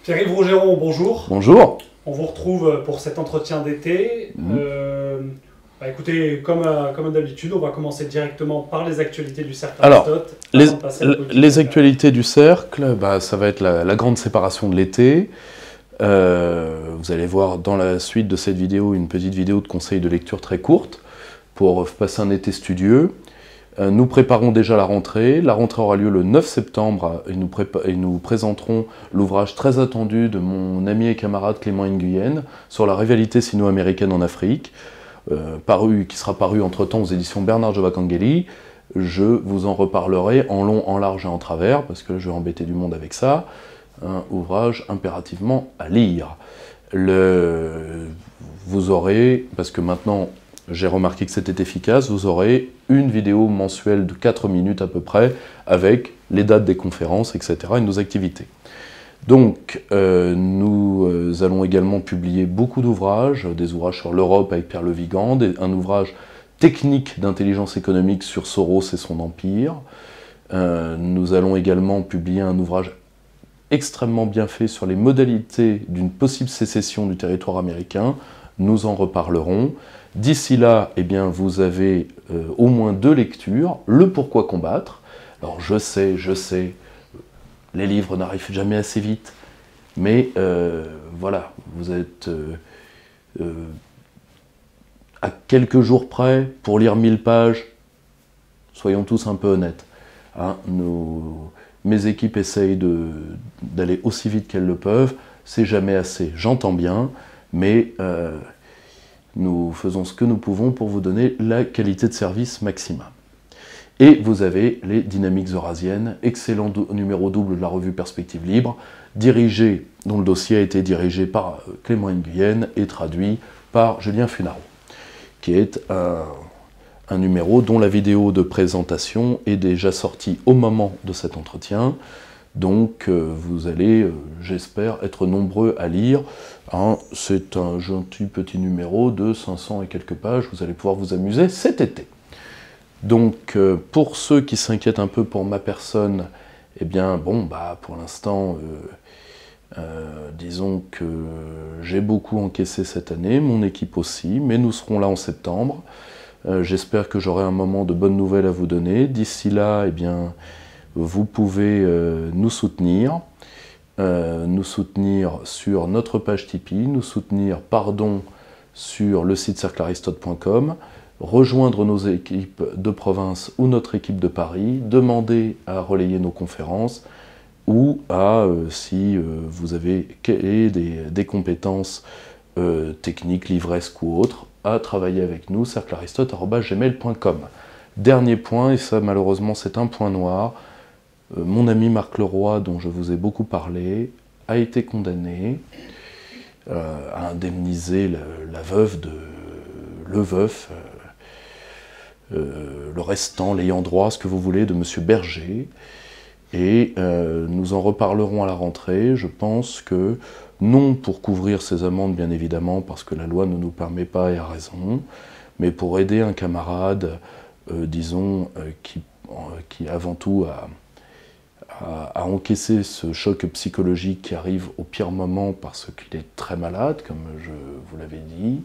Pierre-Yves Rougeron, bonjour. Bonjour. On vous retrouve pour cet entretien d'été. Écoutez, comme d'habitude, on va commencer directement par les actualités du Cercle Aristote. Les actualités du Cercle, ça va être la grande séparation de l'été. Vous allez voir dans la suite de cette vidéo une petite vidéo de conseil de lecture très courte pour passer un été studieux. Nous préparons déjà la rentrée. La rentrée aura lieu le 9 septembre et nous présenterons l'ouvrage très attendu de mon ami et camarade Clément Nguyen sur la rivalité sino-américaine en Afrique, qui sera paru entre-temps aux éditions Bernard Giovacangeli. Je vous en reparlerai en long, en large et en travers, parce que je vais embêter du monde avec ça. Un ouvrage impérativement à lire. Vous aurez, parce que maintenant j'ai remarqué que c'était efficace, vous aurez une vidéo mensuelle de 4 minutes à peu près, avec les dates des conférences, etc. et nos activités. Donc, nous allons également publier beaucoup d'ouvrages, des ouvrages sur l'Europe avec Pierre Levigand, un ouvrage technique d'intelligence économique sur Soros et son empire. Nous allons également publier un ouvrage extrêmement bien fait sur les modalités d'une possible sécession du territoire américain. Nous en reparlerons. D'ici là, eh bien, vous avez au moins 2 lectures. Le Pourquoi combattre. Alors je sais, les livres n'arrivent jamais assez vite, mais voilà, vous êtes à quelques jours près pour lire 1000 pages. Soyons tous un peu honnêtes. Hein, mes équipes essayent d'aller aussi vite qu'elles le peuvent. C'est jamais assez, j'entends bien, mais nous faisons ce que nous pouvons pour vous donner la qualité de service maximum. Et vous avez les Dynamiques eurasiennes, excellent numéro double de la revue Perspective Libre, dont le dossier a été dirigé par Clément Nguyen et traduit par Julien Funaro, qui est un numéro dont la vidéo de présentation est déjà sortie au moment de cet entretien. Donc vous allez, j'espère, être nombreux à lire. Hein, c'est un gentil petit numéro de 500 et quelques pages, vous allez pouvoir vous amuser cet été. Donc pour ceux qui s'inquiètent un peu pour ma personne, eh bien bon, pour l'instant, disons que j'ai beaucoup encaissé cette année, mon équipe aussi, mais nous serons là en septembre. J'espère que j'aurai un moment de bonnes nouvelles à vous donner. D'ici là, eh bien, vous pouvez nous soutenir sur notre page Tipeee, nous soutenir par don sur le site cerclearistote.com, rejoindre nos équipes de province ou notre équipe de Paris, demander à relayer nos conférences ou si vous avez des compétences techniques, livresques ou autres, à travailler avec nous, cerclearistote@gmail.com. Dernier point, et ça malheureusement c'est un point noir, mon ami Marc Leroy, dont je vous ai beaucoup parlé, a été condamné à indemniser le veuf, le restant, l'ayant droit, ce que vous voulez, de M. Berger. Et nous en reparlerons à la rentrée. Je pense que, non pour couvrir ces amendes, bien évidemment, parce que la loi ne nous permet pas et a raison, mais pour aider un camarade, disons, qui avant tout a encaissé ce choc psychologique qui arrive au pire moment parce qu'il est très malade, comme je vous l'avais dit.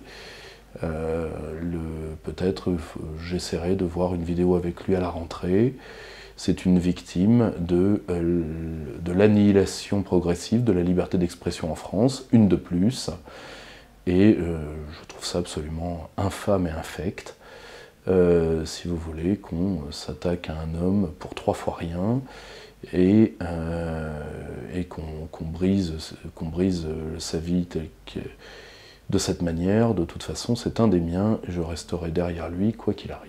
Peut-être j'essaierai de voir une vidéo avec lui à la rentrée. C'est une victime de l'annihilation progressive de la liberté d'expression en France, une de plus. Et je trouve ça absolument infâme et infect. Si vous voulez, qu'on s'attaque à un homme pour 3 fois rien et qu'on brise sa vie de cette manière. De toute façon, c'est un des miens et je resterai derrière lui quoi qu'il arrive.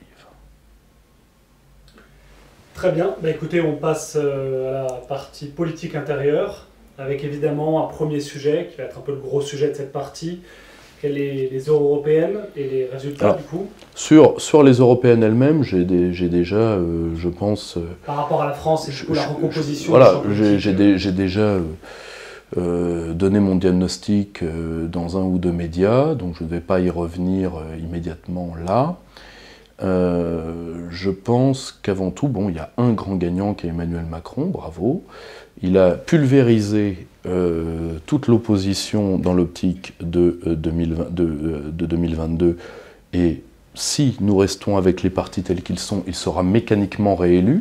Très bien, écoutez, on passe à la partie politique intérieure, avec évidemment un premier sujet, qui va être un peu le gros sujet de cette partie, les euro-européennes et les résultats. Alors, du coup. Sur les européennes elles-mêmes, j'ai déjà, je pense... Par rapport à la France et du coup la recomposition... Voilà, j'ai déjà donné mon diagnostic dans un ou 2 médias, donc je ne vais pas y revenir immédiatement là. Je pense qu'avant tout, bon, il y a un grand gagnant qui est Emmanuel Macron, bravo. Il a pulvérisé toute l'opposition dans l'optique de 2022, et si nous restons avec les partis tels qu'ils sont, il sera mécaniquement réélu.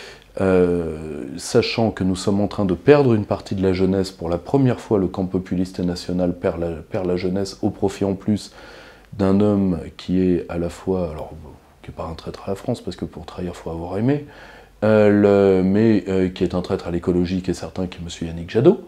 Sachant que nous sommes en train de perdre une partie de la jeunesse, pour la première fois le camp populiste et national perd la jeunesse au profit en plus d'un homme qui est à la fois, alors qui n'est pas un traître à la France, parce que pour trahir il faut avoir aimé, mais qui est un traître à l'écologie, qui est certain, qui est M. Yannick Jadot.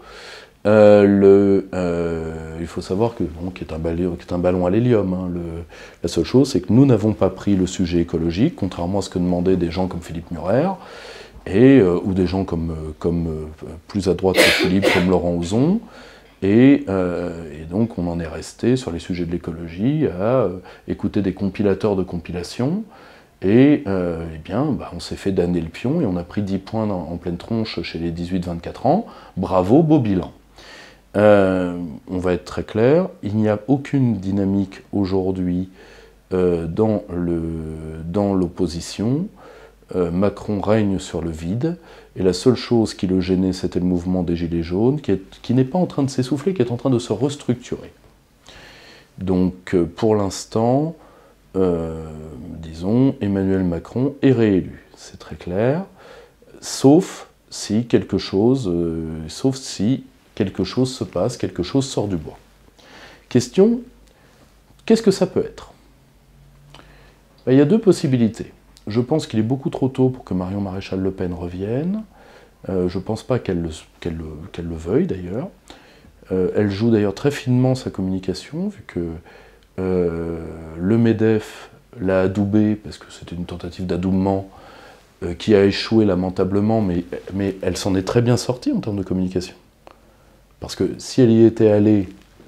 Il faut savoir que, bon, qui est un ballon à l'hélium. Hein, la seule chose, c'est que nous n'avons pas pris le sujet écologique, contrairement à ce que demandaient des gens comme Philippe Murer, ou des gens comme plus à droite que Philippe, comme Laurent Ouzon. Et donc on en est resté sur les sujets de l'écologie à écouter des compilateurs de compilation. Et eh bien, on s'est fait damner le pion et on a pris 10 points en pleine tronche chez les 18-24 ans. Bravo, beau bilan. On va être très clair, il n'y a aucune dynamique aujourd'hui dans l'opposition. Macron règne sur le vide, et la seule chose qui le gênait, c'était le mouvement des Gilets jaunes, qui n'est pas en train de s'essouffler, qui est en train de se restructurer. Donc pour l'instant, disons, Emmanuel Macron est réélu, c'est très clair, sauf si quelque chose se passe, quelque chose sort du bois. Question, qu'est-ce que ça peut être? Il y a deux possibilités. Je pense qu'il est beaucoup trop tôt pour que Marion Maréchal Le Pen revienne. Je ne pense pas qu'elle le veuille d'ailleurs. Elle joue d'ailleurs très finement sa communication, vu que le MEDEF l'a adoubée, parce que c'était une tentative d'adoubement qui a échoué lamentablement, mais elle s'en est très bien sortie en termes de communication. Parce que si elle y était allée,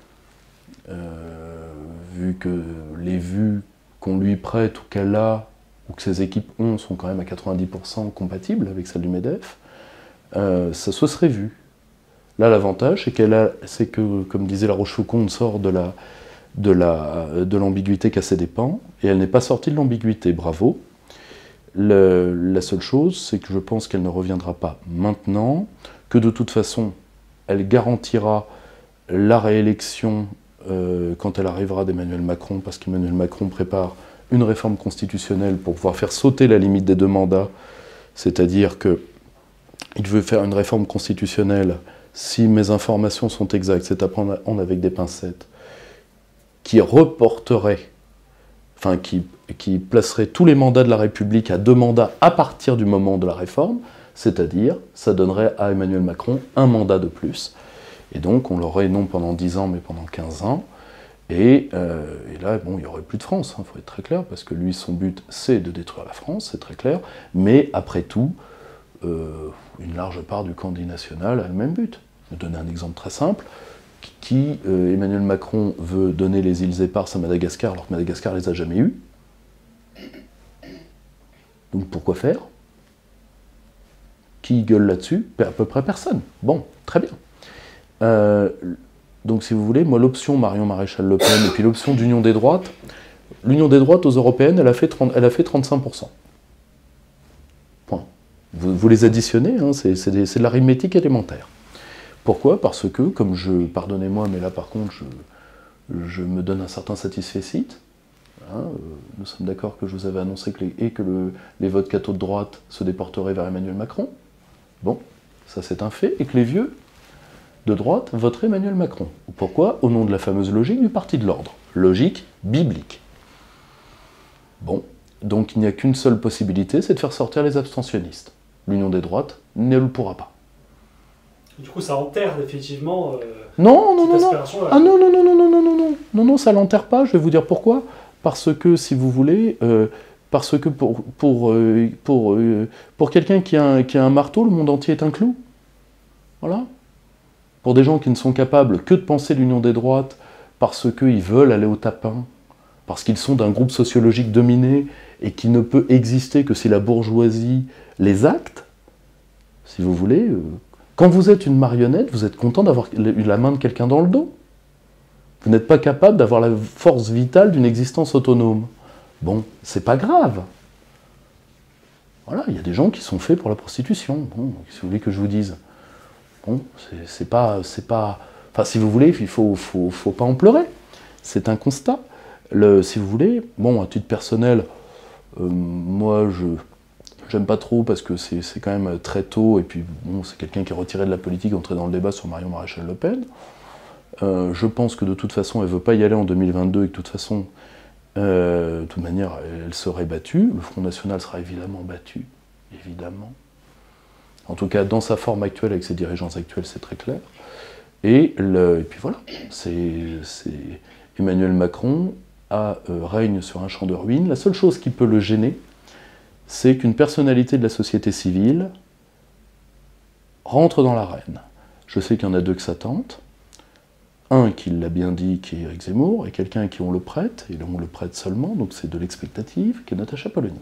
vu que les vues qu'on lui prête ou qu'elle a, ou que ses équipes ont, sont quand même à 90% compatibles avec celles du MEDEF, ça se serait vu. Là, l'avantage, c'est que, comme disait La Rochefoucauld, sort de l'ambiguïté qu'à ses dépens, et elle n'est pas sortie de l'ambiguïté, bravo. La seule chose, c'est que je pense qu'elle ne reviendra pas maintenant, que de toute façon, elle garantira la réélection quand elle arrivera d'Emmanuel Macron, parce qu'Emmanuel Macron prépare une réforme constitutionnelle pour pouvoir faire sauter la limite des 2 mandats, c'est-à-dire qu'il veut faire une réforme constitutionnelle, si mes informations sont exactes, c'est à prendre avec des pincettes, qui reporterait, enfin qui placerait tous les mandats de la République à 2 mandats à partir du moment de la réforme, c'est-à-dire, ça donnerait à Emmanuel Macron un mandat de plus, et donc on l'aurait non pendant 10 ans, mais pendant 15 ans, et là, bon, il n'y aurait plus de France, il faut être très clair, parce que lui, son but, c'est de détruire la France, c'est très clair, mais après tout, une large part du candidat national a le même but. Je vais donner un exemple très simple, Emmanuel Macron veut donner les îles Éparses à Madagascar, alors que Madagascar ne les a jamais eues. Donc pourquoi faire? Qui gueule là-dessus? À peu près personne. Bon, très bien. Donc si vous voulez, moi l'option Marion Maréchal Le Pen et puis l'option d'Union des droites, l'Union des droites aux européennes, elle a fait 35%. Point. Vous les additionnez, hein, c'est de l'arithmétique élémentaire. Pourquoi? Parce que, pardonnez-moi, mais là par contre, je me donne un certain satisfecit. Hein, nous sommes d'accord que je vous avais annoncé que les votes cathos de droite se déporteraient vers Emmanuel Macron. Bon, ça c'est un fait, et que les vieux de droite voteraient Emmanuel Macron. Pourquoi? Au nom de la fameuse logique du parti de l'ordre. Logique biblique. Bon, donc il n'y a qu'une seule possibilité, c'est de faire sortir les abstentionnistes. L'Union des droites ne le pourra pas. Du coup, ça enterre définitivement non, cette aspiration. Ah non, ça l'enterre pas, je vais vous dire pourquoi. Parce que, si vous voulez, parce que pour quelqu'un qui a un marteau, le monde entier est un clou. Voilà. Pour des gens qui ne sont capables que de penser l'union des droites parce qu'ils veulent aller au tapin, parce qu'ils sont d'un groupe sociologique dominé et qui ne peut exister que si la bourgeoisie les acte, si vous voulez, quand vous êtes une marionnette, vous êtes content d'avoir la main de quelqu'un dans le dos. Vous n'êtes pas capable d'avoir la force vitale d'une existence autonome. Bon, c'est pas grave. Voilà, il y a des gens qui sont faits pour la prostitution. Bon, si vous voulez que je vous dise. Bon, c'est pas... Enfin, si vous voulez, il faut pas en pleurer. C'est un constat. Si vous voulez, bon, à titre personnel, moi, j'aime pas trop parce que c'est quand même très tôt, et puis bon, c'est quelqu'un qui est retiré de la politique, entré dans le débat sur Marion Maréchal Le Pen. Je pense que de toute façon, elle veut pas y aller en 2022, et que de toute façon, de toute manière, elle serait battue. Le Front National sera évidemment battu, évidemment. En tout cas, dans sa forme actuelle, avec ses dirigeants actuels, c'est très clair. Et puis voilà, Emmanuel Macron règne sur un champ de ruines. La seule chose qui peut le gêner, c'est qu'une personnalité de la société civile rentre dans l'arène. Je sais qu'il y en a deux que ça tente. Un qui l'a bien dit, qui est Éric Zemmour, et quelqu'un qui on le prête, et on le prête seulement, donc c'est de l'expectative, qui est Natacha Polony.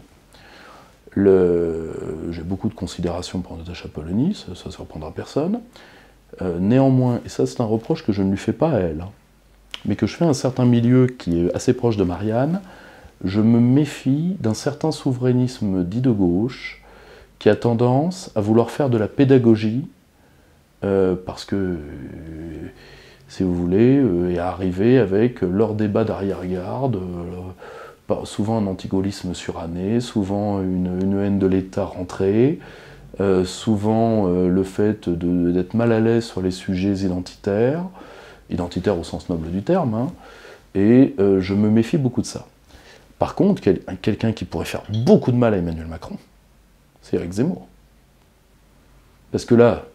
J'ai beaucoup de considération pour Natacha Polony, ça ne surprendra personne. Néanmoins, et ça c'est un reproche que je ne lui fais pas à elle, hein, mais que je fais à un certain milieu qui est assez proche de Marianne, je me méfie d'un certain souverainisme dit de gauche qui a tendance à vouloir faire de la pédagogie parce que, si vous voulez, et à arriver avec leur débat d'arrière-garde, souvent un antigaullisme suranné, souvent une haine de l'État rentrée, souvent le fait d'être mal à l'aise sur les sujets identitaires au sens noble du terme, hein, et je me méfie beaucoup de ça. Par contre, quelqu'un qui pourrait faire beaucoup de mal à Emmanuel Macron, c'est Éric Zemmour. Parce que là,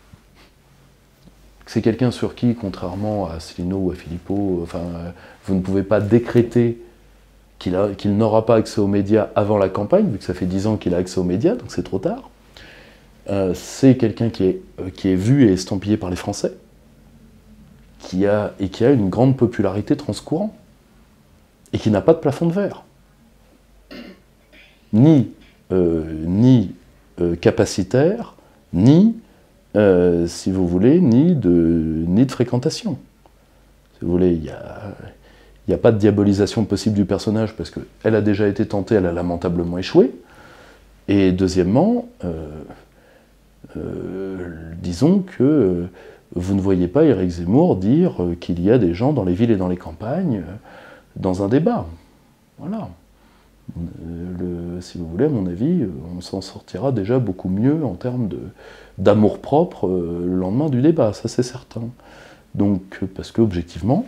c'est quelqu'un sur qui, contrairement à Asselineau ou à Philippot, vous ne pouvez pas décréter qu'il n'aura pas accès aux médias avant la campagne, vu que ça fait 10 ans qu'il a accès aux médias, donc c'est trop tard. C'est quelqu'un qui est vu et estampillé par les Français, qui a une grande popularité transcourant, et qui n'a pas de plafond de verre. Ni capacitaire, ni, si vous voulez, ni de fréquentation. Si vous voulez, il n'y a pas de diabolisation possible du personnage, parce qu'elle a déjà été tentée, elle a lamentablement échoué. Et deuxièmement, disons que vous ne voyez pas Éric Zemmour dire qu'il y a des gens dans les villes et dans les campagnes dans un débat. Voilà. Si vous voulez, à mon avis, on s'en sortira déjà beaucoup mieux en termes d'amour-propre le lendemain du débat, ça c'est certain. Donc, parce que objectivement,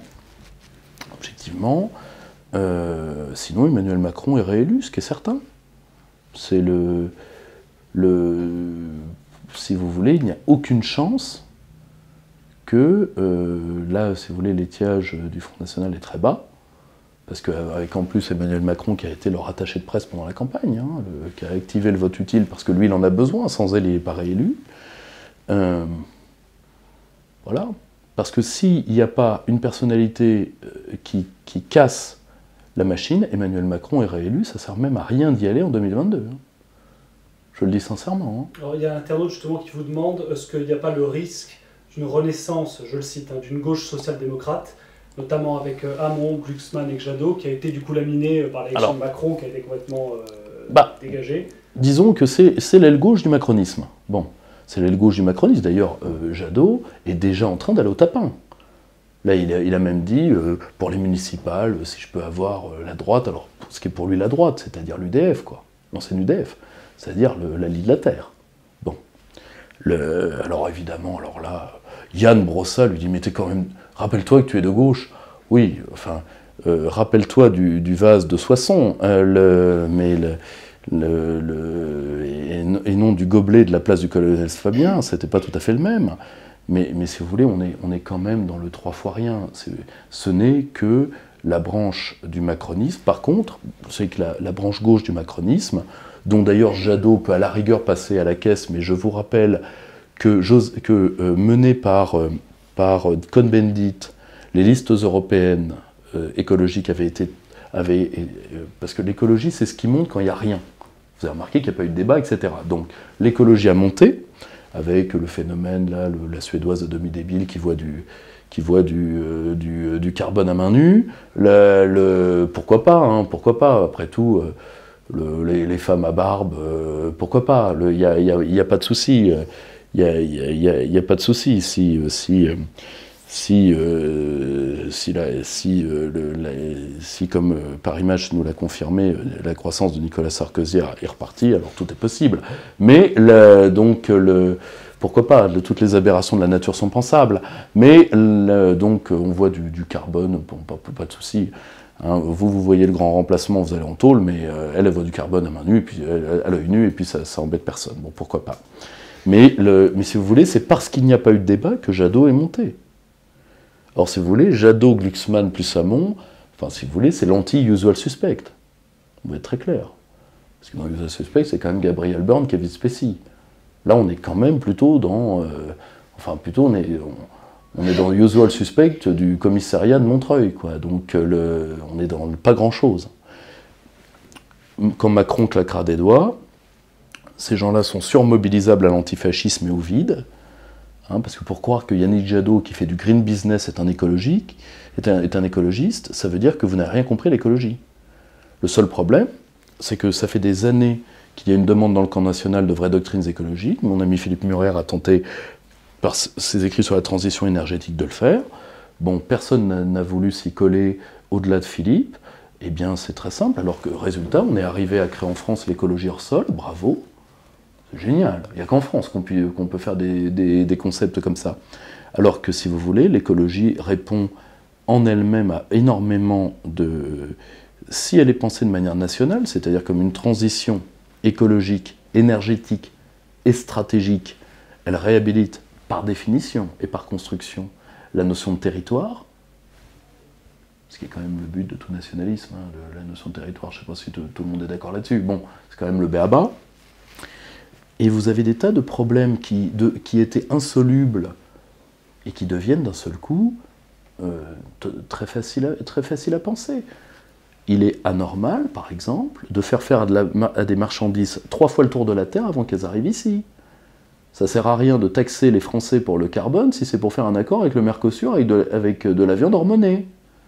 sinon Emmanuel Macron est réélu, ce qui est certain. C'est si vous voulez, il n'y a aucune chance que, là, si vous voulez, l'étiage du Front National est très bas, parce qu'avec en plus Emmanuel Macron qui a été leur attaché de presse pendant la campagne, hein, qui a activé le vote utile parce que lui il en a besoin, sans elle il n'est pas réélu. Voilà. Parce que s'il n'y a pas une personnalité qui casse la machine, Emmanuel Macron est réélu, ça ne sert même à rien d'y aller en 2022. Hein. Je le dis sincèrement. Hein. Alors il y a un internaute justement qui vous demande est-ce qu'il n'y a pas le risque d'une renaissance, je le cite, hein, d'une gauche social-démocrate, notamment avec Hamon, Glucksmann et Jadot, qui a été du coup laminé par l'élection de Macron, qui a été complètement dégagée. Disons que c'est l'aile gauche du macronisme. Bon, c'est l'aile gauche du macronisme. D'ailleurs, Jadot est déjà en train d'aller au tapin. Là, il a même dit, pour les municipales, si je peux avoir la droite, alors ce qui est pour lui la droite, c'est-à-dire l'UDF, quoi, l'ancienne UDF, c'est-à-dire la Lie de la Terre. Bon. Alors évidemment, alors là, Yann Brossa lui dit, mais t'es quand même... Rappelle-toi que tu es de gauche. Oui, enfin, rappelle-toi du vase de Soissons, et non du gobelet de la place du colonel Fabien, c'était pas tout à fait le même. Mais si vous voulez, on est quand même dans le trois fois rien. Ce n'est que la branche du macronisme. Par contre, c'est que la branche gauche du macronisme, dont d'ailleurs Jadot peut à la rigueur passer à la caisse, mais je vous rappelle que mené par Cohn-Bendit, les listes européennes écologiques parce que l'écologie, c'est ce qui monte quand il n'y a rien. Vous avez remarqué qu'il n'y a pas eu de débat, etc. Donc l'écologie a monté, avec le phénomène, là, la Suédoise de demi-débile qui voit qui voient du carbone à main nue. Pourquoi pas, hein, pourquoi pas, après tout, les femmes à barbe, pourquoi pas, il n'y a pas de souci, il n'y a pas de souci si comme par image nous l'a confirmé, la croissance de Nicolas Sarkozy est repartie, alors tout est possible. Mais pourquoi pas, toutes les aberrations de la nature sont pensables. Mais donc on voit du carbone, bon, pas de souci. Hein, vous voyez le grand remplacement, vous allez en tôle, mais elle voit du carbone à main nue, et puis à l'œil nu, et puis ça embête personne. Bon, pourquoi pas. Mais si vous voulez, c'est parce qu'il n'y a pas eu de débat que Jadot est monté. Or, si vous voulez, Jadot, Glucksmann plus Hamon, enfin, si vous voulez, c'est l'anti-usual suspect. On va être très clair. Parce que dans l'usual suspect, c'est quand même Gabriel Byrne qui est vice-spécie. Là, on est quand même plutôt dans... on est dans l'usual suspect du commissariat de Montreuil, quoi. Donc, on est dans pas grand-chose. Quand Macron claquera des doigts, ces gens-là sont surmobilisables à l'antifascisme et au vide. Hein, parce que pour croire que Yannick Jadot, qui fait du green business, est un écologiste, ça veut dire que vous n'avez rien compris à l'écologie. Le seul problème, c'est que ça fait des années qu'il y a une demande dans le camp national de vraies doctrines écologiques. Mon ami Philippe Murer a tenté, par ses écrits sur la transition énergétique, de le faire. Bon, personne n'a voulu s'y coller au-delà de Philippe. Eh bien, c'est très simple. Alors que, résultat, on est arrivé à créer en France l'écologie hors sol. Bravo. C'est génial. Il n'y a qu'en France qu'on peut faire des concepts comme ça. Alors que, si vous voulez, l'écologie répond en elle-même à énormément de... Si elle est pensée de manière nationale, c'est-à-dire comme une transition écologique, énergétique et stratégique, elle réhabilite par définition et par construction la notion de territoire, ce qui est quand même le but de tout nationalisme, hein, la notion de territoire, je ne sais pas si tout le monde est d'accord là-dessus, bon, c'est quand même le b.a.-ba. Et vous avez des tas de problèmes qui étaient insolubles et qui deviennent d'un seul coup très faciles à penser. Il est anormal, par exemple, de faire faire à des marchandises 3 fois le tour de la Terre avant qu'elles arrivent ici. Ça ne sert à rien de taxer les Français pour le carbone si c'est pour faire un accord avec le Mercosur avec de la viande hormonée.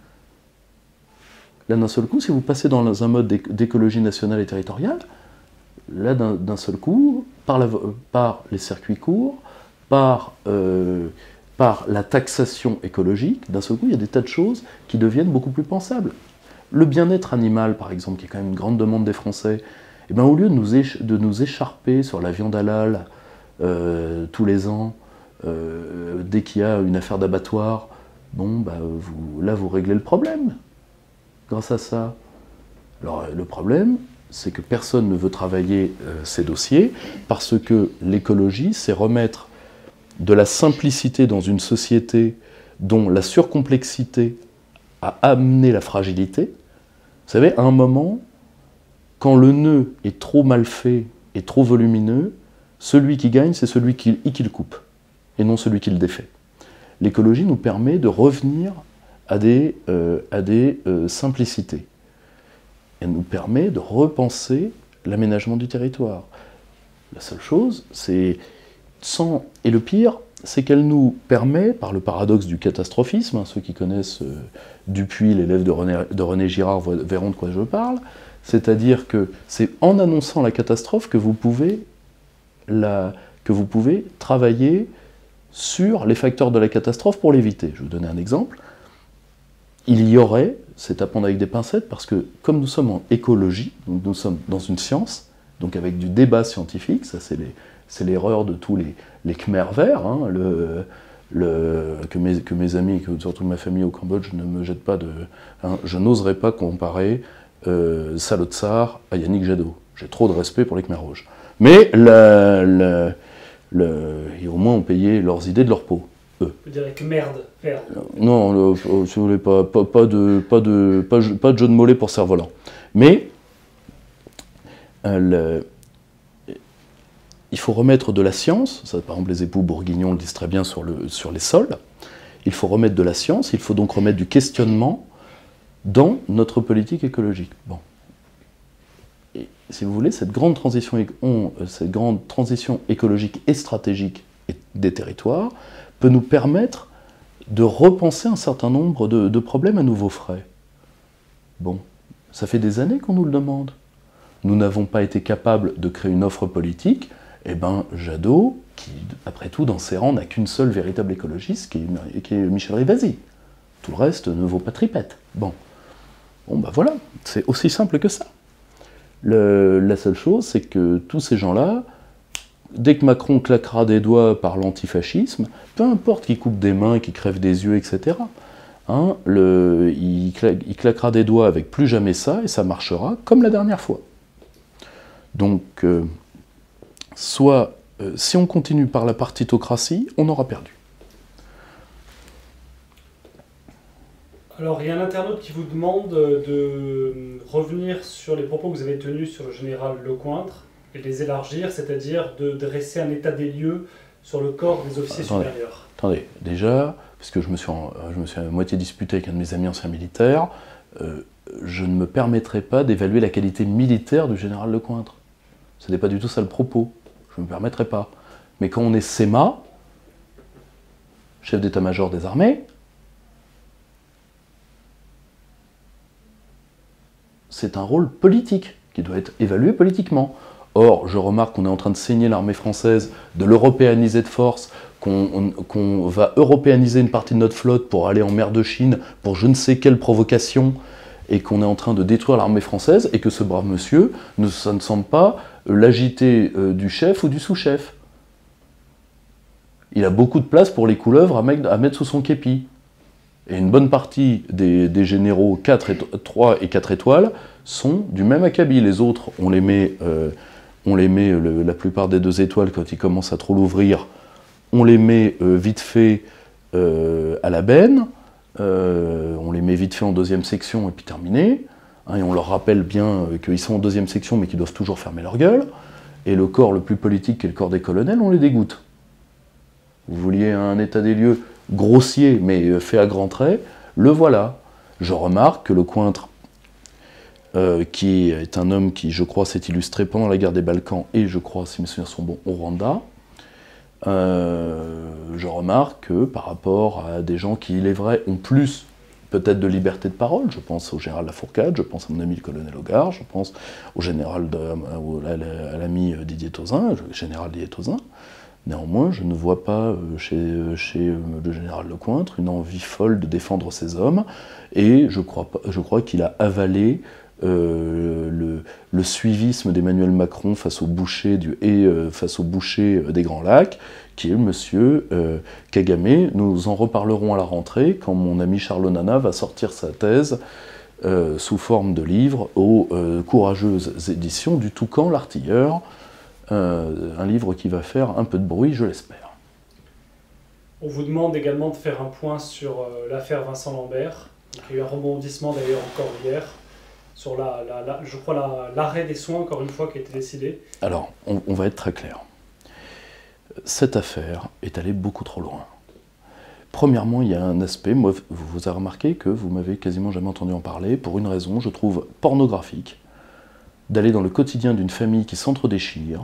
Là, d'un seul coup, si vous passez dans un mode d'écologie nationale et territoriale, là, d'un seul coup, par les circuits courts, par la taxation écologique, d'un seul coup, il y a des tas de choses qui deviennent beaucoup plus pensables. Le bien-être animal, par exemple, qui est quand même une grande demande des Français, eh bien, au lieu de nous écharper sur la viande halal tous les ans, dès qu'il y a une affaire d'abattoir, bon, bah, là, vous réglez le problème grâce à ça. Alors, le problème, c'est que personne ne veut travailler ces dossiers parce que l'écologie, c'est remettre de la simplicité dans une société dont la surcomplexité a amené la fragilité. Vous savez, à un moment, quand le nœud est trop mal fait et trop volumineux, celui qui gagne, c'est celui qui le coupe, et non celui qui le défait. L'écologie nous permet de revenir à des simplicités. Elle nous permet de repenser l'aménagement du territoire. La seule chose, c'est et le pire, c'est qu'elle nous permet, par le paradoxe du catastrophisme, hein, ceux qui connaissent Dupuis, l'élève de René Girard, verront de quoi je parle, c'est-à-dire que c'est en annonçant la catastrophe que vous pouvez travailler sur les facteurs de la catastrophe pour l'éviter. Je vais vous donner un exemple. Il y aurait, c'est à prendre avec des pincettes, parce que comme nous sommes en écologie, donc nous sommes dans une science, donc avec du débat scientifique, ça c'est l'erreur de tous les Khmers verts, hein, que mes amis, que surtout ma famille au Cambodge, ne me jettent pas de... Hein, je n'oserais pas comparer Salotsar à Yannick Jadot. J'ai trop de respect pour les Khmers rouges. Mais et au moins on payait leurs idées de leur peau. Eux. Je dirais que merde, vert. Non, si vous voulez, pas de jeu de mollets pour cerf-volant. Mais il faut remettre de la science, ça, par exemple les époux Bourguignon le disent très bien sur les sols, il faut remettre de la science, il faut donc remettre du questionnement dans notre politique écologique. Bon. Et, si vous voulez, cette grande transition écologique et stratégique des territoires peut nous permettre de repenser un certain nombre de problèmes à nouveau frais. Bon, ça fait des années qu'on nous le demande. Nous n'avons pas été capables de créer une offre politique. Eh bien, Jadot, qui, après tout, dans ses rangs, n'a qu'une seule véritable écologiste, qui est Michel Rivasi. Tout le reste ne vaut pas tripette. Bon, ben voilà, c'est aussi simple que ça. La seule chose, c'est que tous ces gens-là, dès que Macron claquera des doigts par l'antifascisme, peu importe qu'il coupe des mains, qu'il crève des yeux, etc., hein, il claquera des doigts avec plus jamais ça, et ça marchera comme la dernière fois. Donc, si on continue par la partitocratie, on aura perdu. Alors, il y a un internaute qui vous demande de revenir sur les propos que vous avez tenus sur le général Lecointre et de les élargir, c'est-à-dire de dresser un état des lieux sur le corps des officiers supérieurs. Attendez, déjà, parce que je me suis à moitié disputé avec un de mes amis anciens militaires, je ne me permettrai pas d'évaluer la qualité militaire du général Lecointre. Ce n'est pas du tout ça le propos. Je ne me permettrai pas. Mais quand on est SEMA, chef d'état-major des armées, c'est un rôle politique qui doit être évalué politiquement. Or, je remarque qu'on est en train de saigner l'armée française, de l'européaniser de force, qu'on va européaniser une partie de notre flotte pour aller en mer de Chine, pour je ne sais quelle provocation, et qu'on est en train de détruire l'armée française, et que ce brave monsieur, ça ne semble pas l'agiter du chef ou du sous-chef. Il a beaucoup de place pour les couleuvres à mettre sous son képi. Et une bonne partie des généraux 3 et 4 étoiles sont du même acabit. Les autres, on les met la plupart des 2 étoiles, quand ils commencent à trop l'ouvrir, on les met vite fait à la benne, on les met vite fait en 2e section et puis terminé. Hein, et on leur rappelle bien qu'ils sont en 2e section mais qu'ils doivent toujours fermer leur gueule. Et le corps le plus politique, qui est le corps des colonels, on les dégoûte. Vous vouliez un état des lieux grossier, mais fait à grands traits, le voilà. Je remarque que Lecointre, qui est un homme qui, je crois, s'est illustré pendant la guerre des Balkans, et je crois, si mes souvenirs sont bons, au Rwanda, je remarque que par rapport à des gens qui, il est vrai, ont plus peut-être de liberté de parole, je pense au général Lafourcade, je pense à mon ami le colonel Hogarth, je pense au général, à l'ami Didier Tauzin, le général Didier Tauzin. Néanmoins, je ne vois pas chez le général Lecointre une envie folle de défendre ses hommes, et je crois qu'il a avalé le suivisme d'Emmanuel Macron face au boucher des Grands Lacs, qui est monsieur Kagame. Nous en reparlerons à la rentrée, quand mon ami Charles Onana va sortir sa thèse sous forme de livre aux courageuses éditions du Toucan l'Artilleur, un livre qui va faire un peu de bruit, je l'espère. On vous demande également de faire un point sur l'affaire Vincent Lambert. Il y a eu un rebondissement d'ailleurs encore hier sur je crois l'arrêt des soins, encore une fois, qui a été décidé. Alors, on va être très clair. Cette affaire est allée beaucoup trop loin. Premièrement, il y a un aspect, moi, vous avez remarqué que vous m'avez quasiment jamais entendu en parler, pour une raison, je trouve, pornographique, d'aller dans le quotidien d'une famille qui s'entre-déchire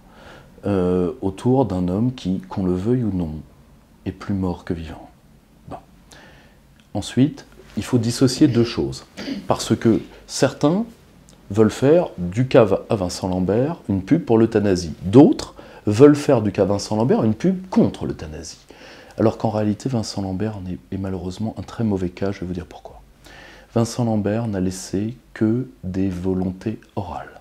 autour d'un homme qui, qu'on le veuille ou non, est plus mort que vivant. Bon. Ensuite, il faut dissocier 2 choses. Parce que certains veulent faire du cas à Vincent Lambert une pub pour l'euthanasie. D'autres veulent faire du cas Vincent Lambert une pub contre l'euthanasie. Alors qu'en réalité, Vincent Lambert est malheureusement un très mauvais cas, je vais vous dire pourquoi. Vincent Lambert n'a laissé que des volontés orales.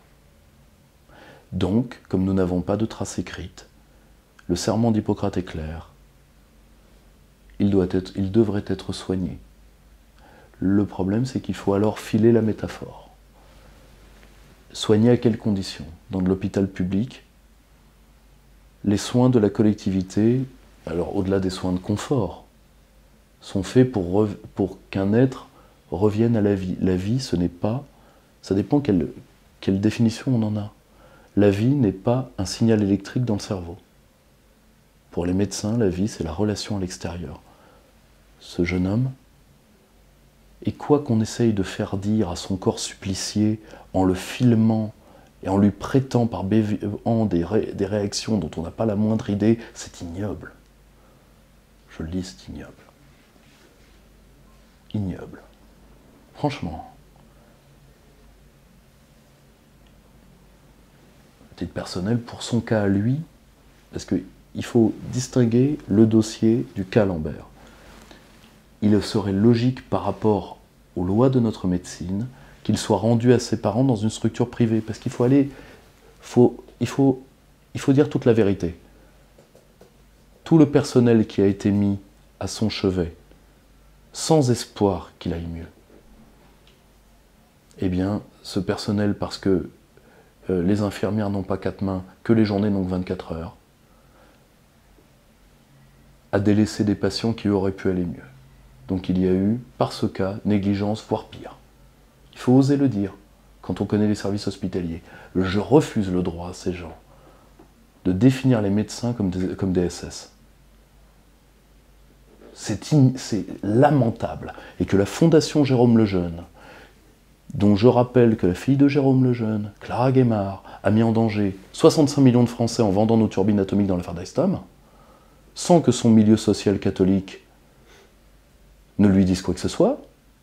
Donc, comme nous n'avons pas de traces écrites, le serment d'Hippocrate est clair, il devrait être soigné. Le problème, c'est qu'il faut alors filer la métaphore. Soigner à quelles conditions? Dans l'hôpital public, les soins de la collectivité, alors au-delà des soins de confort, sont faits pour qu'un être revienne à la vie. La vie, ce n'est pas... Ça dépend quelle définition on en a. La vie n'est pas un signal électrique dans le cerveau. Pour les médecins, la vie, c'est la relation à l'extérieur. Ce jeune homme, et quoi qu'on essaye de faire dire à son corps supplicié en le filmant et en lui prêtant par béant des réactions dont on n'a pas la moindre idée, c'est ignoble. Je le dis, c'est ignoble. ignoble. Franchement. À titre personnel, pour son cas à lui, parce qu'il faut distinguer le dossier du cas Lambert. Il serait logique par rapport aux lois de notre médecine qu'il soit rendu à ses parents dans une structure privée, parce qu'il faut aller, il faut dire toute la vérité. Tout le personnel qui a été mis à son chevet, sans espoir qu'il aille mieux, eh bien, ce personnel, parce que les infirmières n'ont pas 4 mains, que les journées n'ont que 24 heures, a délaissé des patients qui auraient pu aller mieux. Donc il y a eu, par ce cas, négligence, voire pire. Il faut oser le dire, quand on connaît les services hospitaliers. Je refuse le droit à ces gens de définir les médecins comme des SS. C'est lamentable. Et que la Fondation Jérôme Lejeune, dont je rappelle que la fille de Jérôme Lejeune, Clara Guémard, a mis en danger 65 millions de Français en vendant nos turbines atomiques dans l'affaire d'Alstom, sans que son milieu social catholique ne lui dise quoi que ce soit,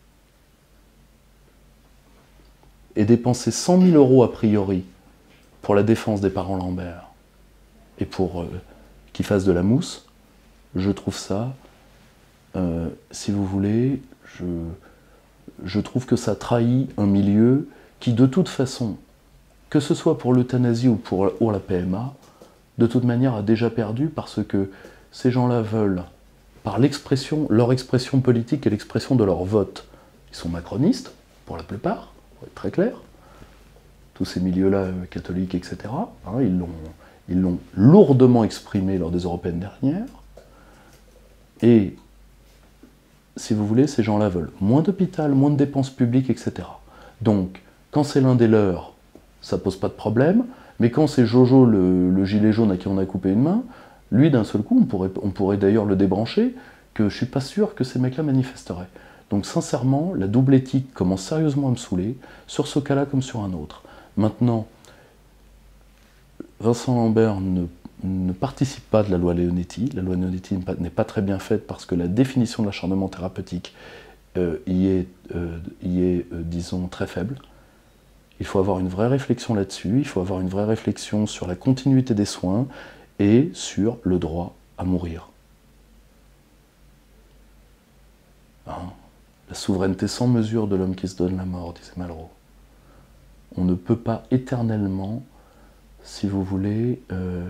et dépenser 100 000 € a priori pour la défense des parents Lambert et pour qu'ils fassent de la mousse, je trouve ça, si vous voulez, je trouve que ça trahit un milieu qui, de toute façon, que ce soit pour l'euthanasie ou pour la PMA, de toute manière a déjà perdu parce que ces gens-là veulent, par leur expression politique et l'expression de leur vote, ils sont macronistes, pour la plupart, pour être très clair, tous ces milieux-là, catholiques, etc., hein, ils l'ont lourdement exprimé lors des européennes dernières, et, si vous voulez, ces gens-là veulent moins d'hôpital, moins de dépenses publiques, etc. Donc, quand c'est l'un des leurs, ça pose pas de problème, mais quand c'est Jojo, le gilet jaune à qui on a coupé une main, lui, d'un seul coup, on pourrait d'ailleurs le débrancher, que je suis pas sûr que ces mecs-là manifesteraient. Donc, sincèrement, la double éthique commence sérieusement à me saouler, sur ce cas-là comme sur un autre. Maintenant, Vincent Lambert ne participe pas de la loi Leonetti. La loi Leonetti n'est pas très bien faite parce que la définition de l'acharnement thérapeutique y est, disons, très faible. Il faut avoir une vraie réflexion là-dessus, il faut avoir une vraie réflexion sur la continuité des soins et sur le droit à mourir. Hein? La souveraineté sans mesure de l'homme qui se donne la mort, disait Malraux. On ne peut pas éternellement, si vous voulez,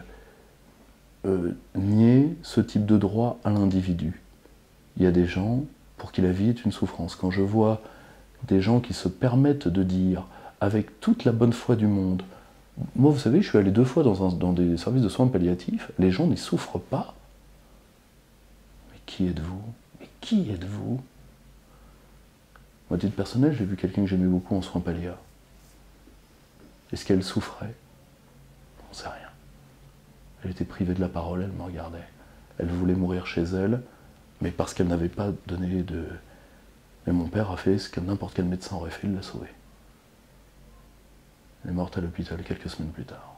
nier ce type de droit à l'individu. Il y a des gens pour qui la vie est une souffrance. Quand je vois des gens qui se permettent de dire, avec toute la bonne foi du monde, moi vous savez, je suis allé 2 fois dans des services de soins palliatifs, les gens n'y souffrent pas. Mais qui êtes-vous? Mais qui êtes-vous? Moi, à titre personnel, j'ai vu quelqu'un que j'aimais beaucoup en soins palliatifs. Est-ce qu'elle souffrait? On ne sait rien. Elle était privée de la parole, elle me regardait. Elle voulait mourir chez elle, mais parce qu'elle n'avait pas donné de... Mais mon père a fait ce que n'importe quel médecin aurait fait, il l'a sauvée. Elle est morte à l'hôpital quelques semaines plus tard.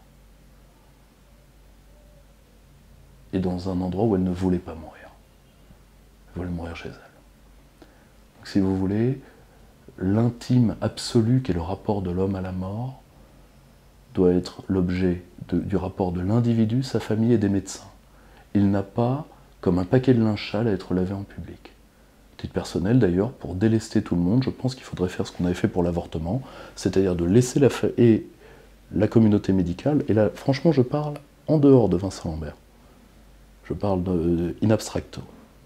Et dans un endroit où elle ne voulait pas mourir. Elle voulait mourir chez elle. Donc, si vous voulez, l'intime absolu qu'est le rapport de l'homme à la mort doit être l'objet du rapport de l'individu, sa famille et des médecins. Il n'a pas, comme un paquet de linge sale, à être lavé en public. À titre personnel, d'ailleurs, pour délester tout le monde, je pense qu'il faudrait faire ce qu'on avait fait pour l'avortement, c'est-à-dire de laisser la communauté médicale, et là, franchement, je parle en dehors de Vincent Lambert. Je parle in abstracto.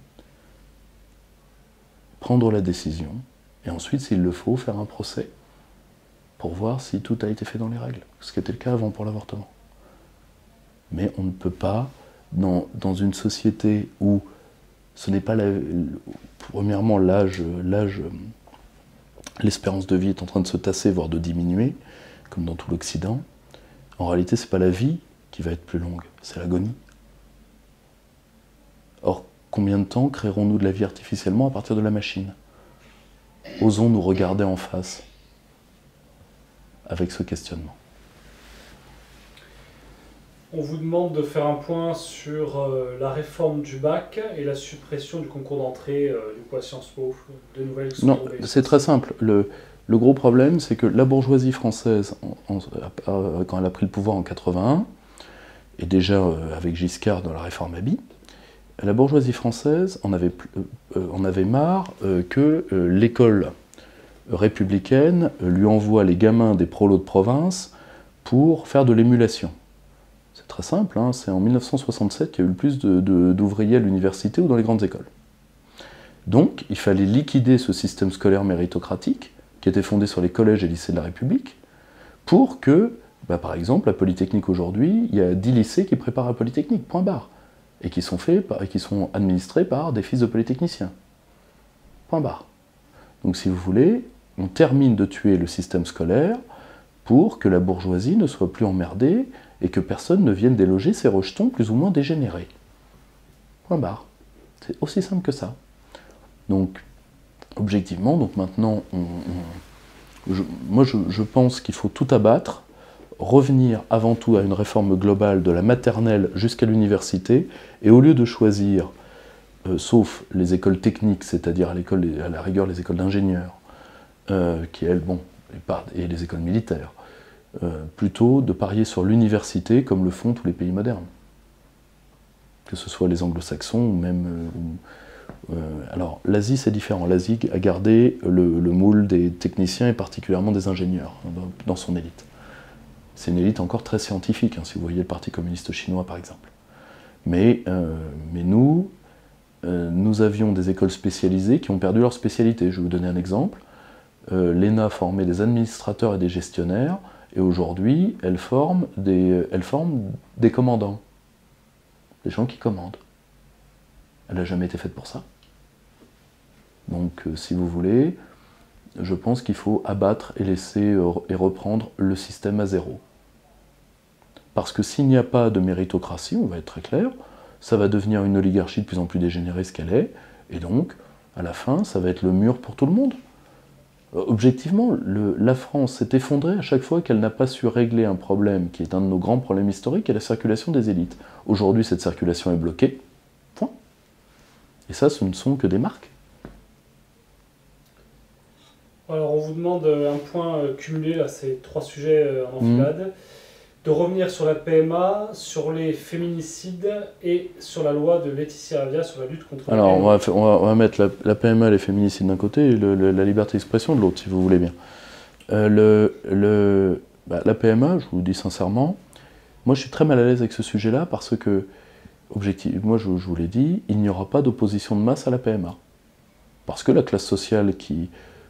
Prendre la décision, et ensuite, s'il le faut, faire un procès, pour voir si tout a été fait dans les règles, ce qui était le cas avant pour l'avortement. Mais on ne peut pas, dans une société où ce n'est pas premièrement l'espérance de vie est en train de se tasser, voire de diminuer, comme dans tout l'Occident, en réalité, c'est pas la vie qui va être plus longue, c'est l'agonie. Or, combien de temps créerons-nous de la vie artificiellement à partir de la machine? Osons nous regarder en face avec ce questionnement. on vous demande de faire un point sur la réforme du bac et la suppression du concours d'entrée du coup à Sciences Po, de nouvelles qui sont Non, tombées. c'est très simple. Le gros problème, c'est que la bourgeoisie française, quand elle a pris le pouvoir en 81, et déjà avec Giscard dans la réforme Abi, la bourgeoisie française en avait marre que l'école républicaine lui envoie les gamins des prolos de province pour faire de l'émulation. C'est très simple, hein, c'est en 1967 qu'il y a eu le plus d'ouvriers à l'université ou dans les grandes écoles. Donc, il fallait liquider ce système scolaire méritocratique, qui était fondé sur les collèges et lycées de la République, pour que, par exemple, à Polytechnique aujourd'hui, il y a 10 lycées qui préparent à Polytechnique, point barre, et qui sont administrés par des fils de polytechniciens. Point barre. Donc, si vous voulez, on termine de tuer le système scolaire pour que la bourgeoisie ne soit plus emmerdée et que personne ne vienne déloger ses rejetons plus ou moins dégénérés. Point barre. C'est aussi simple que ça. Donc, objectivement, donc maintenant, je pense qu'il faut tout abattre, revenir avant tout à une réforme globale de la maternelle jusqu'à l'université, et au lieu de choisir, sauf les écoles techniques, c'est-à-dire à la rigueur les écoles d'ingénieurs, qui elles, bon, et les écoles militaires, plutôt de parier sur l'université comme le font tous les pays modernes. Que ce soit les anglo-saxons ou même... alors, l'Asie, c'est différent. L'Asie a gardé le moule des techniciens et particulièrement des ingénieurs dans son élite. C'est une élite encore très scientifique, hein, si vous voyez le Parti communiste chinois, par exemple. Mais nous avions des écoles spécialisées qui ont perdu leur spécialité. Je vais vous donner un exemple. L'ENA formait des administrateurs et des gestionnaires, et aujourd'hui, elle forme des commandants. Des gens qui commandent. Elle n'a jamais été faite pour ça. Donc, si vous voulez, je pense qu'il faut abattre et laisser et reprendre le système à zéro. Parce que s'il n'y a pas de méritocratie, on va être très clair, ça va devenir une oligarchie de plus en plus dégénérée ce qu'elle est, et donc, à la fin, ça va être le mur pour tout le monde. Objectivement, la France s'est effondrée à chaque fois qu'elle n'a pas su régler un problème qui est un de nos grands problèmes historiques, qui est la circulation des élites. Aujourd'hui, cette circulation est bloquée. Point. Et ça, ce ne sont que des marques. Alors, on vous demande un point cumulé, là, ces 3 sujets en enfilade, de revenir sur la PMA, sur les féminicides et sur la loi de Laetitia Avia sur la lutte contre la PMA. Alors, on va mettre la PMA et les féminicides d'un côté et la liberté d'expression de l'autre, si vous voulez bien. La PMA, je vous le dis sincèrement, moi je suis très mal à l'aise avec ce sujet-là parce que, moi je vous l'ai dit, il n'y aura pas d'opposition de masse à la PMA. Parce que la classe sociale qui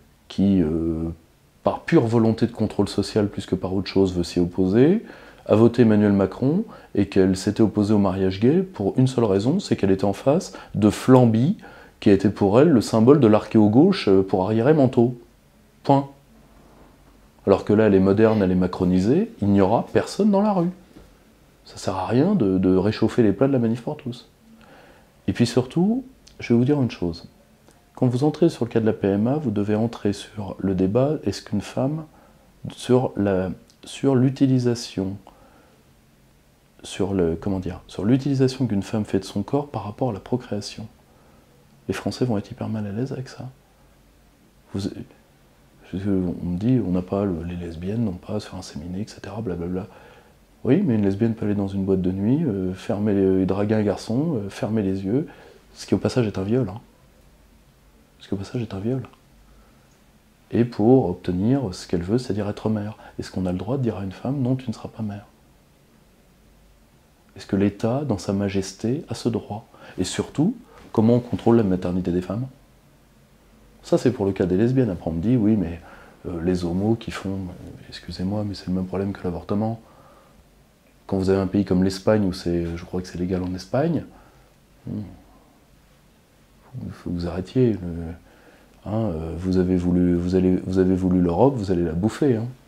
par pure volonté de contrôle social plus que par autre chose, veut s'y opposer, a voté Emmanuel Macron et qu'elle s'était opposée au mariage gay pour une seule raison, c'est qu'elle était en face de Flamby, qui était pour elle le symbole de l'archéo-gauche pour arriérer manteau. Point. Alors que là, elle est moderne, elle est macronisée, il n'y aura personne dans la rue. Ça sert à rien de réchauffer les plats de la manif pour tous. Et puis surtout, je vais vous dire une chose. Quand vous entrez sur le cas de la PMA, vous devez entrer sur le débat, est-ce qu'une femme, sur l'utilisation, sur l'utilisation qu'une femme fait de son corps par rapport à la procréation. Les Français vont être hyper mal à l'aise avec ça. On me dit, on n'a pas, les lesbiennes n'ont pas se faire inséminer, etc., blablabla. Oui, mais une lesbienne peut aller dans une boîte de nuit, draguer un garçon, fermer les yeux, ce qui au passage est un viol. Hein. Ce qui au passage est un viol. Et pour obtenir ce qu'elle veut, c'est-à-dire être mère. Est-ce qu'on a le droit de dire à une femme, non, tu ne seras pas mère? Est-ce que l'État, dans sa majesté, a ce droit? Et surtout, comment on contrôle la maternité des femmes? Ça, c'est pour le cas des lesbiennes. Après, on me dit, oui, mais les homos qui font... Excusez-moi, mais c'est le même problème que l'avortement. Quand vous avez un pays comme l'Espagne, où je crois que c'est légal en Espagne, il faut que vous arrêtiez. Vous avez voulu l'Europe, vous allez la bouffer. Hein.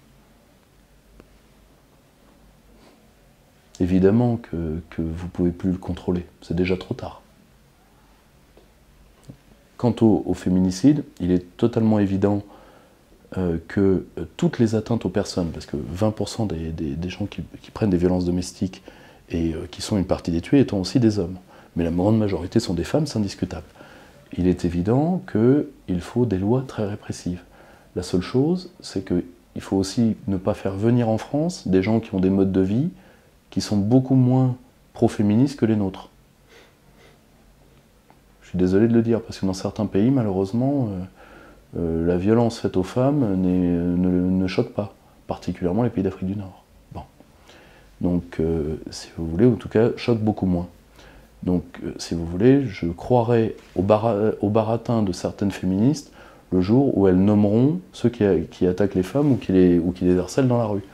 Évidemment que vous ne pouvez plus le contrôler, c'est déjà trop tard. Quant au féminicide, il est totalement évident que toutes les atteintes aux personnes, parce que 20% des gens qui prennent des violences domestiques et qui sont une partie des tués étant aussi des hommes. Mais la grande majorité sont des femmes, c'est indiscutable. Il est évident qu'il faut des lois très répressives. La seule chose, c'est qu'il faut aussi ne pas faire venir en France des gens qui ont des modes de vie qui sont beaucoup moins pro-féministes que les nôtres. Je suis désolé de le dire, parce que dans certains pays, malheureusement, la violence faite aux femmes ne choque pas, particulièrement les pays d'Afrique du Nord. Bon. Donc, si vous voulez, en tout cas, choque beaucoup moins. Donc, si vous voulez, je croirais au baratin de certaines féministes le jour où elles nommeront ceux qui attaquent les femmes ou qui les harcèlent dans la rue.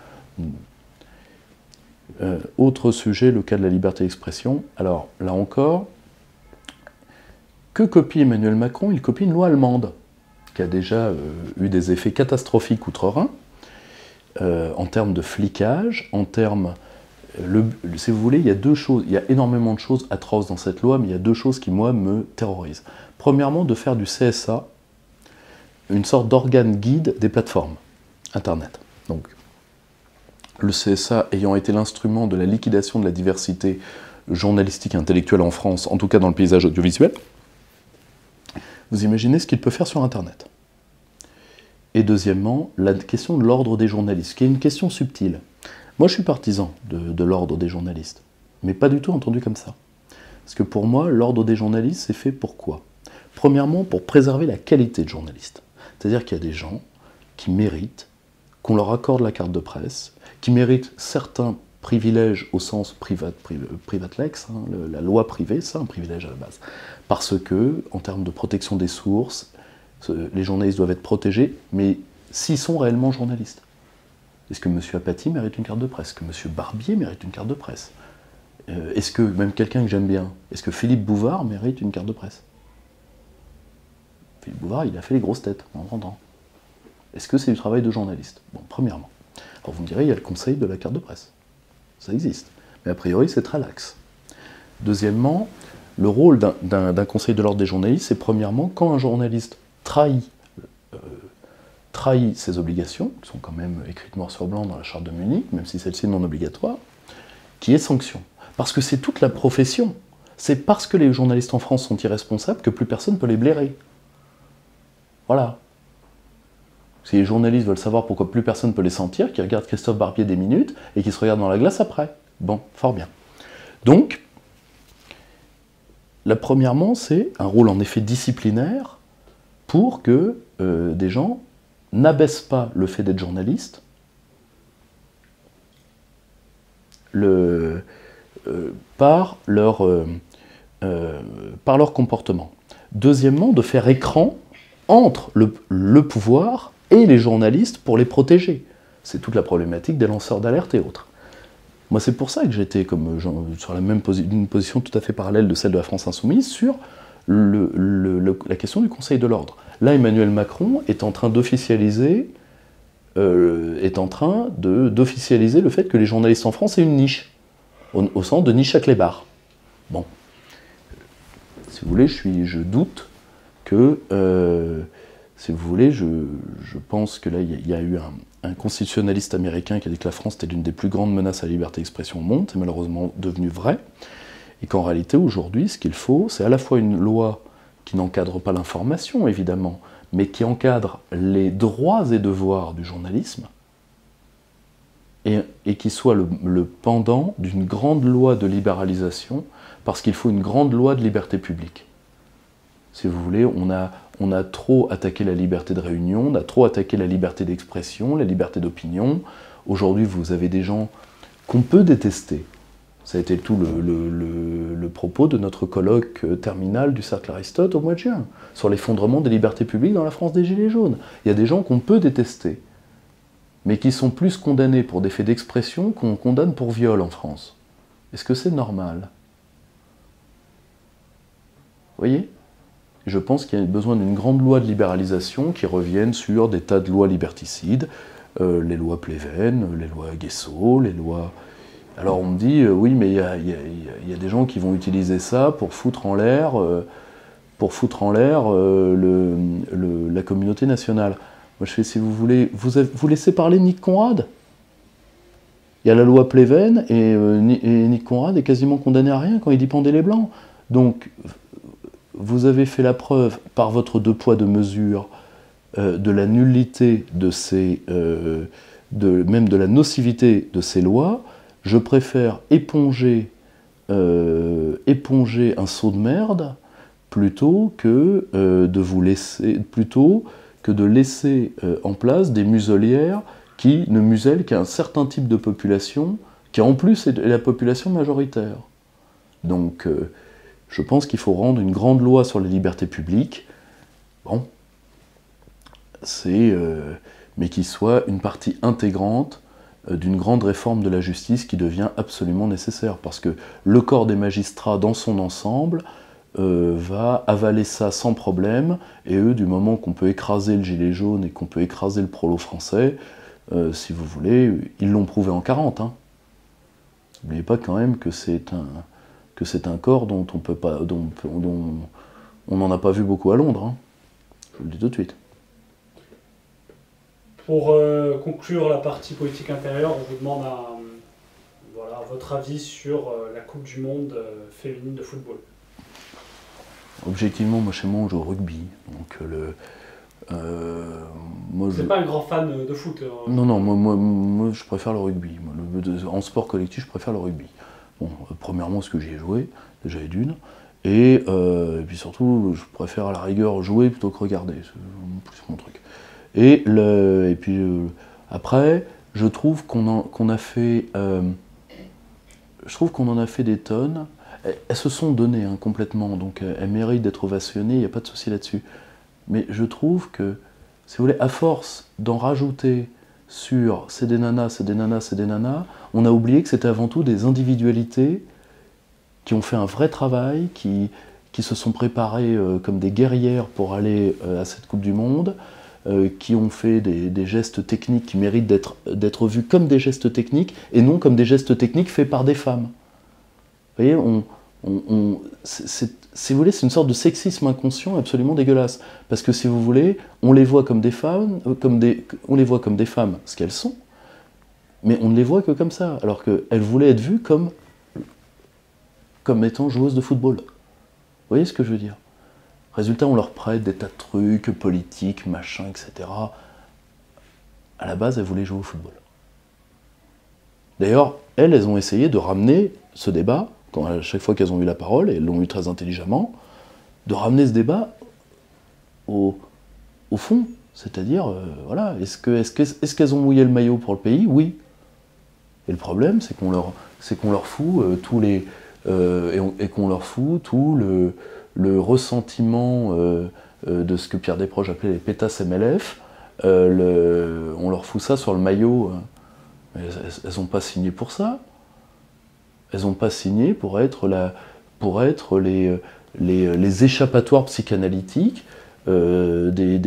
Autre sujet, le cas de la liberté d'expression. Alors, là encore, que copie Emmanuel Macron? Il copie une loi allemande, qui a déjà eu des effets catastrophiques outre-Rhin, en termes de flicage, en termes... si vous voulez, il y a deux choses, il y a énormément de choses atroces dans cette loi, mais il y a deux choses qui, moi, me terrorisent. Premièrement, de faire du CSA une sorte d'organe guide des plateformes Internet. Donc, le CSA ayant été l'instrument de la liquidation de la diversité journalistique et intellectuelle en France, en tout cas dans le paysage audiovisuel, vous imaginez ce qu'il peut faire sur Internet. Et deuxièmement, la question de l'ordre des journalistes, qui est une question subtile. Moi, je suis partisan de l'ordre des journalistes, mais pas du tout entendu comme ça. Parce que pour moi, l'ordre des journalistes, c'est fait pour quoi? Premièrement, pour préserver la qualité de journaliste. C'est-à-dire qu'il y a des gens qui méritent qu'on leur accorde la carte de presse, qui méritent certains privilèges au sens privatlex, hein, la loi privée, c'est un privilège à la base. Parce que, en termes de protection des sources, les journalistes doivent être protégés, mais s'ils sont réellement journalistes. Est-ce que M. Apathy mérite une carte de presse? Est-ce que M. Barbier mérite une carte de presse? Est-ce que, même quelqu'un que j'aime bien, est-ce que Philippe Bouvard mérite une carte de presse? Philippe Bouvard, il a fait les grosses têtes en 30 ans. Est-ce que c'est du travail de journaliste? Bon, premièrement. Alors vous me direz, il y a le conseil de la carte de presse. Ça existe. Mais a priori, c'est très lax. Deuxièmement, le rôle d'un conseil de l'ordre des journalistes, c'est premièrement, quand un journaliste trahit ses obligations, qui sont quand même écrites noir sur blanc dans la charte de Munich, même si celle-ci est non obligatoire, qui est sanction. Parce que c'est toute la profession. C'est parce que les journalistes en France sont irresponsables que plus personne ne peut les blairer. Voilà. Si les journalistes veulent savoir pourquoi plus personne ne peut les sentir, qu'ils regardent Christophe Barbier des minutes et qu'ils se regardent dans la glace après. Bon, fort bien. Donc, premièrement, c'est un rôle en effet disciplinaire pour que des gens n'abaissent pas le fait d'être journaliste par leur comportement. Deuxièmement, de faire écran entre le pouvoir et les journalistes pour les protéger. C'est toute la problématique des lanceurs d'alerte et autres. Moi, c'est pour ça que j'étais sur une position tout à fait parallèle de celle de la France Insoumise sur la question du Conseil de l'ordre. Là, Emmanuel Macron est en train d'officialiser le fait que les journalistes en France aient une niche, au sens de niche à clébard. Bon. Si vous voulez, je doute que, si vous voulez, je pense que là, il y a eu un constitutionnaliste américain qui a dit que la France était l'une des plus grandes menaces à la liberté d'expression au monde, c'est malheureusement devenu vrai, et qu'en réalité, aujourd'hui, ce qu'il faut, c'est à la fois une loi qui n'encadre pas l'information, évidemment, mais qui encadre les droits et devoirs du journalisme, et qui soit le pendant d'une grande loi de libéralisation, parce qu'il faut une grande loi de liberté publique. Si vous voulez, on a trop attaqué la liberté de réunion, on a trop attaqué la liberté d'expression, la liberté d'opinion. Aujourd'hui, vous avez des gens qu'on peut détester. Ça a été tout le propos de notre colloque terminal du Cercle Aristote au mois de juin, sur l'effondrement des libertés publiques dans la France des Gilets jaunes. Il y a des gens qu'on peut détester, mais qui sont plus condamnés pour des faits d'expression qu'on condamne pour viol en France. Est-ce que c'est normal? Vous voyez? Je pense qu'il y a besoin d'une grande loi de libéralisation qui revienne sur des tas de lois liberticides, les lois Pleven, les lois Guesso, les lois... Alors on me dit, oui, mais il y a des gens qui vont utiliser ça pour foutre en l'air la communauté nationale. Moi je fais, si vous voulez, vous laissez parler Nick Conrad? Il y a la loi Pleven et Nick Conrad est quasiment condamné à rien quand il dit pendez les blancs. Donc, vous avez fait la preuve par votre deux poids deux mesures de la nullité de ces, même de la nocivité de ces lois. Je préfère éponger un seau de merde plutôt que de laisser en place des muselières qui ne musellent qu'un certain type de population, qui en plus est la population majoritaire. Donc, je pense qu'il faut rendre une grande loi sur les libertés publiques, bon, mais qui soit une partie intégrante d'une grande réforme de la justice qui devient absolument nécessaire, parce que le corps des magistrats dans son ensemble va avaler ça sans problème, et eux, du moment qu'on peut écraser le gilet jaune et qu'on peut écraser le prolo français, si vous voulez, ils l'ont prouvé en 40. Hein. N'oubliez pas quand même que c'est un corps dont on peut pas, dont on n'en a pas vu beaucoup à Londres. Hein. Je vous le dis tout de suite. Pour conclure la partie politique intérieure, on vous demande voilà, votre avis sur la Coupe du Monde féminine de football. Objectivement, moi chez moi on joue au rugby. Donc c'est pas un grand fan de foot. Non, moi je préfère le rugby. En sport collectif, je préfère le rugby. Bon, premièrement, ce que j'y ai joué, déjà d'une. Et puis surtout, je préfère à la rigueur jouer plutôt que regarder. C'est plus mon truc. Et puis après, je trouve qu'on en a fait des tonnes. Elles se sont données hein, complètement, donc elles méritent d'être ovationnées, il n'y a pas de souci là-dessus. Mais je trouve que, si vous voulez, à force d'en rajouter sur c'est des nanas, c'est des nanas, c'est des nanas, on a oublié que c'était avant tout des individualités qui ont fait un vrai travail, qui se sont préparées comme des guerrières pour aller à cette Coupe du Monde, qui ont fait des gestes techniques qui méritent d'être vus comme des gestes techniques et non comme des gestes techniques faits par des femmes. Vous voyez, si vous voulez, c'est une sorte de sexisme inconscient absolument dégueulasse. Parce que si vous voulez, on les voit comme des femmes, on les voit comme des femmes, ce qu'elles sont, mais on ne les voit que comme ça, alors qu'elles voulaient être vues comme étant joueuses de football. Vous voyez ce que je veux dire? Résultat, on leur prête des tas de trucs politiques, machin, etc. À la base, elles voulaient jouer au football. D'ailleurs, elles ont essayé de ramener ce débat, à chaque fois qu'elles ont eu la parole, et elles l'ont eu très intelligemment, de ramener ce débat au fond. C'est-à-dire, voilà, est-ce qu'elles ont mouillé le maillot pour le pays? Oui. Et le problème, c'est qu'on leur fout tout le ressentiment de ce que Pierre Desproges appelait les pétasses MLF, on leur fout ça sur le maillot. Elles n'ont pas signé pour ça. Elles n'ont pas signé pour être les échappatoires psychanalytiques des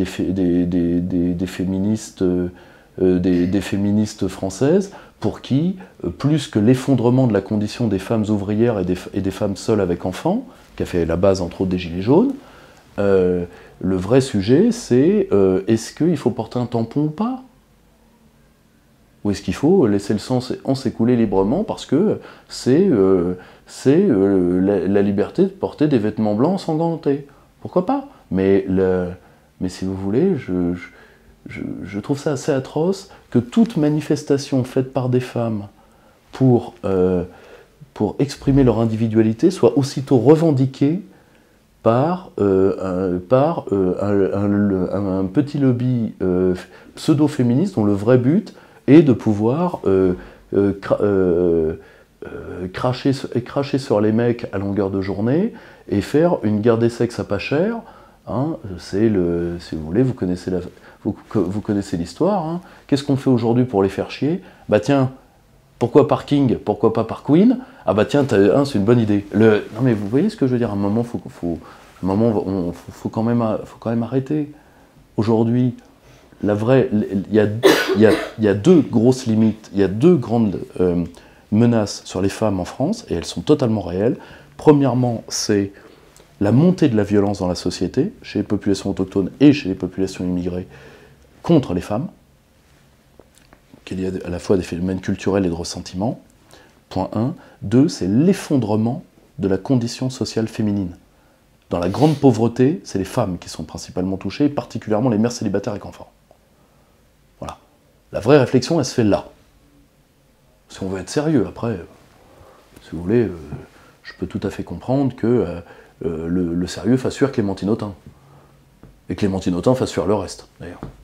féministes françaises, pour qui, plus que l'effondrement de la condition des femmes ouvrières et des femmes seules avec enfants, qui a fait la base entre autres des Gilets jaunes, le vrai sujet c'est est-ce qu'il faut porter un tampon ou pas? Ou est-ce qu'il faut laisser le sang s'écouler librement parce que c'est la liberté de porter des vêtements blancs ensanglantés? Pourquoi pas? Mais si vous voulez, je trouve ça assez atroce que toute manifestation faite par des femmes pour exprimer leur individualité soit aussitôt revendiquée par un petit lobby pseudo-féministe dont le vrai but est de pouvoir cracher sur les mecs à longueur de journée et faire une guerre des sexes à pas cher. Hein, si vous voulez, vous connaissez l'histoire. Hein. Qu'est-ce qu'on fait aujourd'hui pour les faire chier? Bah tiens, pourquoi par King? Pourquoi pas par Queen? Ah bah tiens, c'est une bonne idée. Non mais vous voyez ce que je veux dire? À un moment, faut quand même arrêter. Aujourd'hui, il y a deux grosses limites, il y a deux grandes menaces sur les femmes en France, et elles sont totalement réelles. Premièrement, c'est la montée de la violence dans la société, chez les populations autochtones et chez les populations immigrées, contre les femmes, qu'il y a à la fois des phénomènes culturels et de ressentiment, point 1. 2, c'est l'effondrement de la condition sociale féminine. Dans la grande pauvreté, c'est les femmes qui sont principalement touchées, et particulièrement les mères célibataires avec enfants. Voilà. La vraie réflexion, elle se fait là. Si on veut être sérieux, après, si vous voulez, je peux tout à fait comprendre que le sérieux fasse fuir Clémentine Autain. Et Clémentine Autain fasse fuir le reste, d'ailleurs.